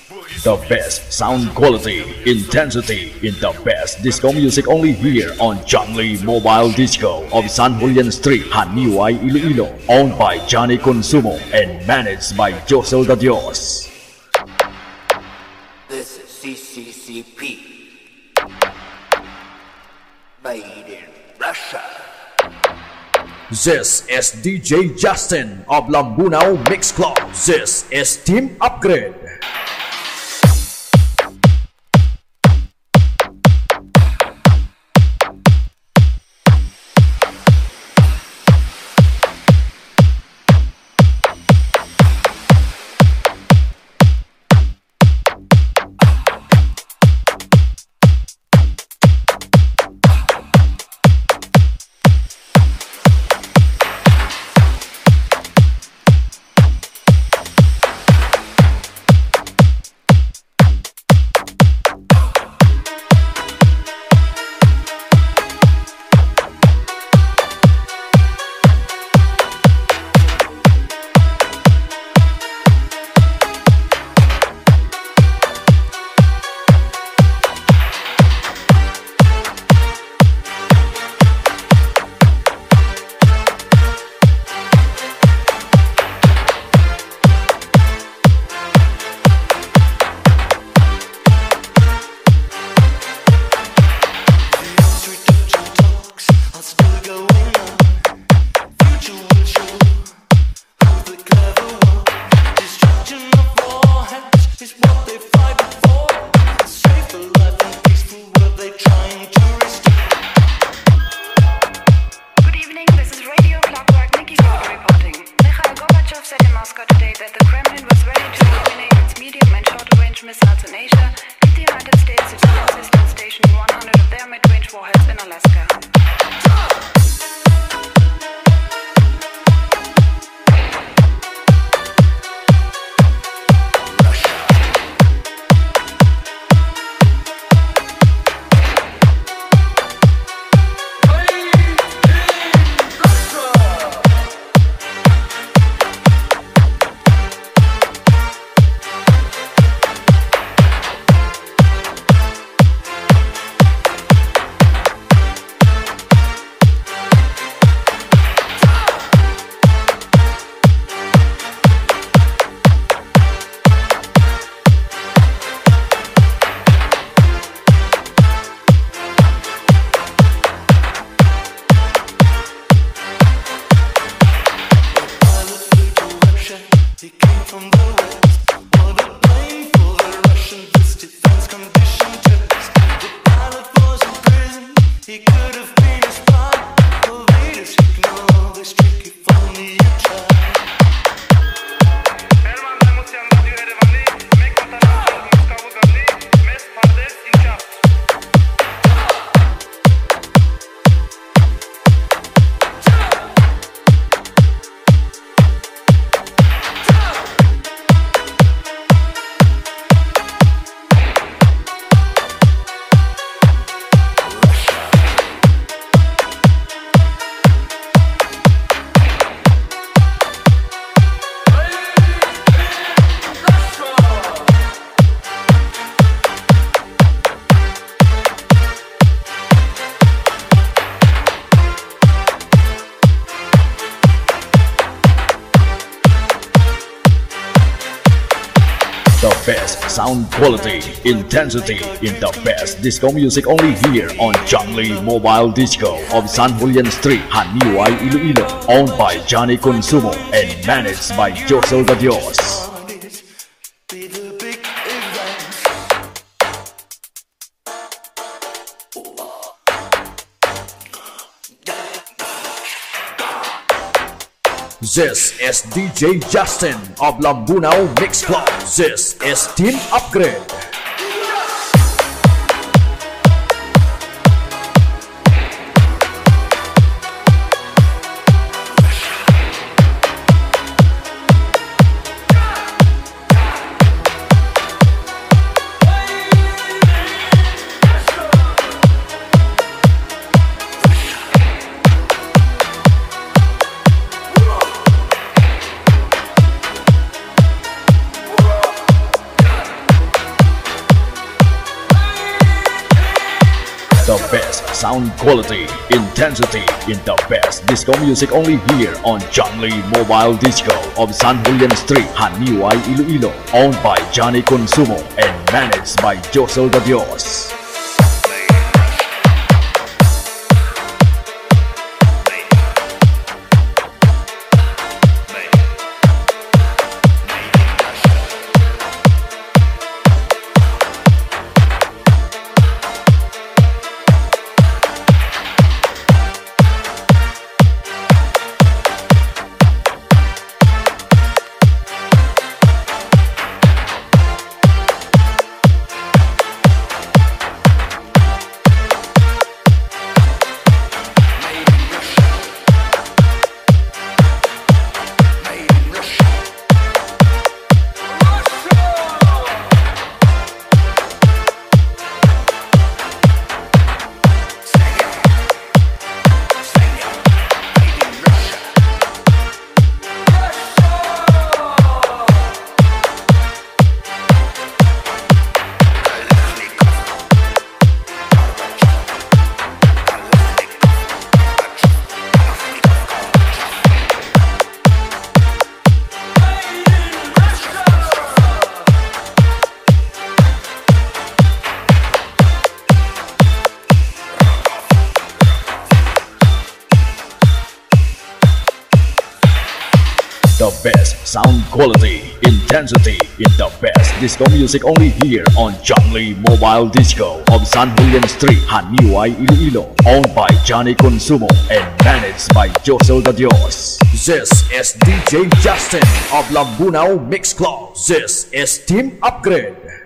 The best sound quality, intensity in the best disco music only here on Jungly Mobile Disco of San Julian Street, Haniway, Iloilo. Owned by Johnny Consumo and managed by Josel de Dios. This is CCCP. Made in Russia. This is DJ Justin of Lambunao Mix Club. This is Team Upgrade. The best sound quality, intensity in the best disco music only here on Jungly Mobile Disco of San Julian Street, Haniway, Iloilo. Owned by Johnny Consumo and managed by Josel de Dios. This is DJ Justin of Lambunao Mix Club. This is Team Upgrade. sound quality, intensity in the best disco music only here on Jungley Mobile Disco of San Julian Street, Haniway, Iloilo. Owned by Johnny Consumo and managed by Josel de Dios. The best sound quality, intensity in the best disco music only here on Jungley Mobile Disco of San Julian Street, Haniway, Iloilo. Owned by Johnny Consumo and managed by Josel de Dios. This is DJ Justin of Lambunao Mix Club. This is Team Upgrade.